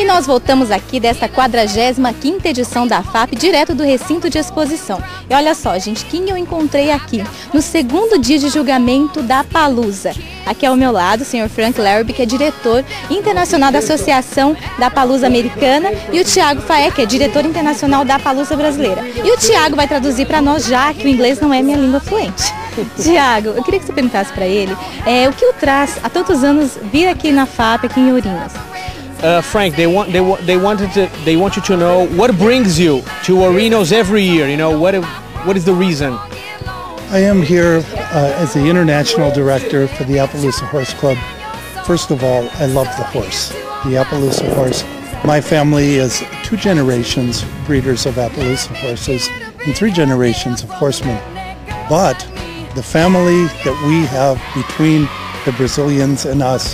nós voltamos aqui desta 45ª edição da FAP, direto do recinto de exposição. E olha só, gente, quem eu encontrei aqui no segundo dia de julgamento da Palusa. Aqui ao meu lado, o Sr. Frank Larrabee, que é diretor internacional da Associação da Palusa Americana, e o Thiago Faé, que é diretor internacional da Palusa Brasileira. E o Thiago vai traduzir para nós, já que o inglês não é minha língua fluente. Tiago, eu queria que você perguntasse para ele o que o traz há tantos anos vir aqui na FAP, aqui em Ourinhos. Frank, they want you to know what brings you to Ourinhos every year. You know, what is the reason? I am here as the international director for the Appaloosa Horse Club. First of all, I love the horse, the Appaloosa horse. My family is 2 generations breeders of Appaloosa horses and 3 generations of horsemen. But the family that we have between the Brazilians and us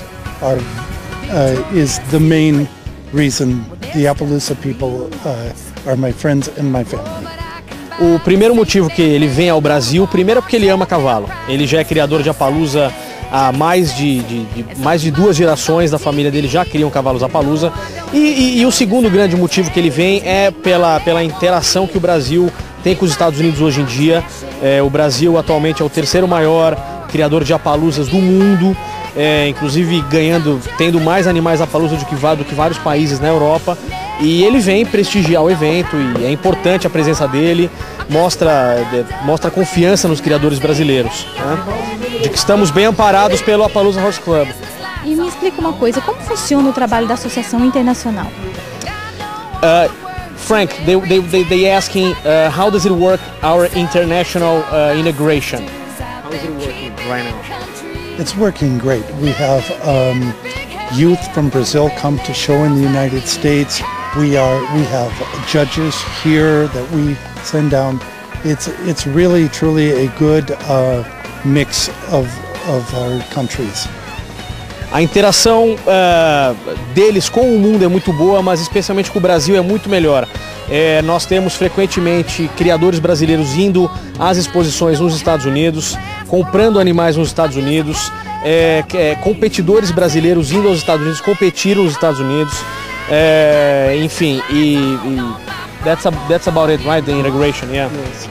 is the main reason the Appaloosa people are my friends and my family. O primeiro motivo que ele vem ao Brasil, primeiro é porque ele ama cavalo. Ele já é criador de Appaloosa há mais de 2 gerações da família dele já criam cavalos Appaloosa. E o segundo grande motivo que ele vem é pela interação que o Brasil tem com os Estados Unidos hoje em dia. O Brasil atualmente é o 3º maior criador de Appaloosas do mundo, inclusive tendo mais animais Appaloosa do que vários países na Europa. E ele vem prestigiar o evento e é importante a presença dele, mostra confiança nos criadores brasileiros, né? De que estamos bem amparados pelo Appaloosa Horse Club. E me explica uma coisa, como funciona o trabalho da Associação Internacional? Frank, they asking how does it work, our international integration? How is it working right now? It's working great. We have youth from Brazil come to show in the United States. We have judges here that we send down. It's really truly a good mix of our countries. A interação deles com o mundo é muito boa, mas especialmente com o Brasil é muito melhor. Nós temos frequentemente criadores brasileiros indo às exposições nos Estados Unidos, comprando animais nos Estados Unidos, competidores brasileiros indo aos Estados Unidos, competir nos Estados Unidos, enfim, that's about it, right? The integration, yeah. Yes.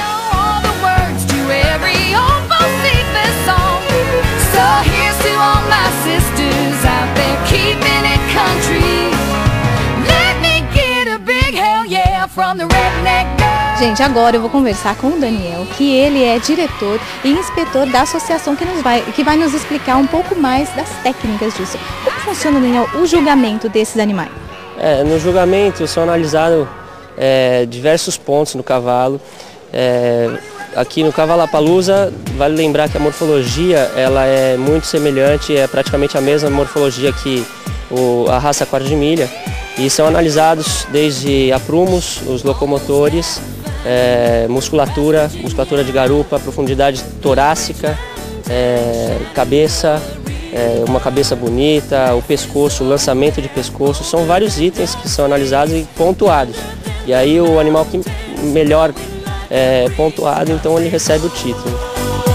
Gente, agora eu vou conversar com o Daniel, que ele é diretor e inspetor da associação, que vai nos explicar um pouco mais das técnicas disso. Como funciona, Daniel, o julgamento desses animais? No julgamento são analisados diversos pontos no cavalo. Aqui no cavalo Appaloosa, vale lembrar que a morfologia ela é muito semelhante, é praticamente a mesma morfologia que a raça quarta de milha. E são analisados desde aprumos, os locomotores, musculatura de garupa, profundidade torácica, cabeça, uma cabeça bonita, o pescoço, o lançamento de pescoço. São vários itens que são analisados e pontuados. E aí o animal que melhor pontuado, então ele recebe o título.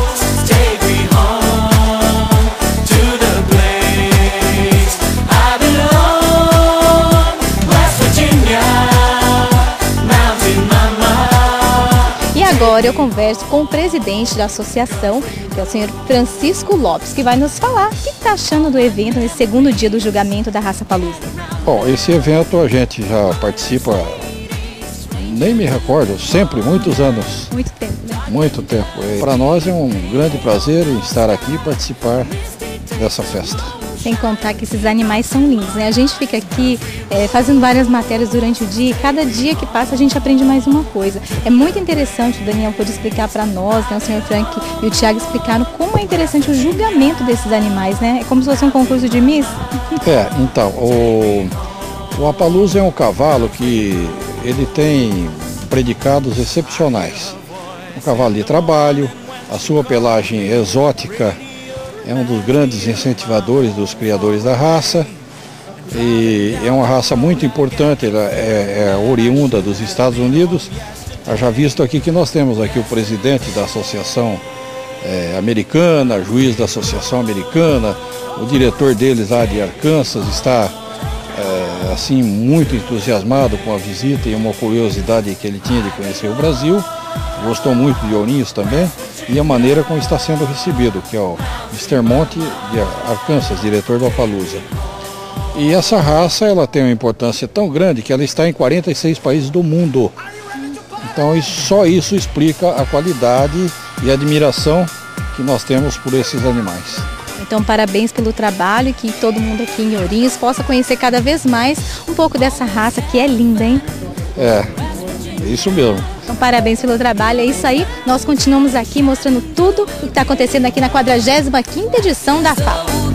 Agora eu converso com o presidente da associação, que é o senhor Francisco Lopes, que vai nos falar o que está achando do evento nesse segundo dia do julgamento da raça Appaloosa. Bom, esse evento a gente já participa, nem me recordo, sempre, muitos anos. Muito tempo, né? Muito tempo. Para nós é um grande prazer estar aqui e participar dessa festa. Sem contar que esses animais são lindos, né? A gente fica aqui fazendo várias matérias durante o dia e cada dia que passa a gente aprende mais uma coisa. É muito interessante o Daniel poder explicar para nós, né? O Sr. Frank e o Thiago explicaram como é interessante o julgamento desses animais, né? É como se fosse um concurso de Miss. Então, o Appaloosa é um cavalo que ele tem predicados excepcionais. Um cavalo de trabalho, a sua pelagem exótica é um dos grandes incentivadores dos criadores da raça e é uma raça muito importante, ela é oriunda dos Estados Unidos. Já visto aqui que nós temos aqui o presidente da associação americana, juiz da associação americana, o diretor deles lá de Arkansas está assim, muito entusiasmado com a visita e uma curiosidade que ele tinha de conhecer o Brasil. Gostou muito de ourinhos também e a maneira como está sendo recebido, que é o Mr. Monte de Arkansas, diretor do Appaloosa. E essa raça, ela tem uma importância tão grande que ela está em 46 países do mundo. Então só isso explica a qualidade e a admiração que nós temos por esses animais. Então, parabéns pelo trabalho e que todo mundo aqui em Ourinhos possa conhecer cada vez mais um pouco dessa raça que é linda, hein? É isso mesmo. Então, parabéns pelo trabalho, é isso aí. Nós continuamos aqui mostrando tudo o que está acontecendo aqui na 45ª edição da FAP.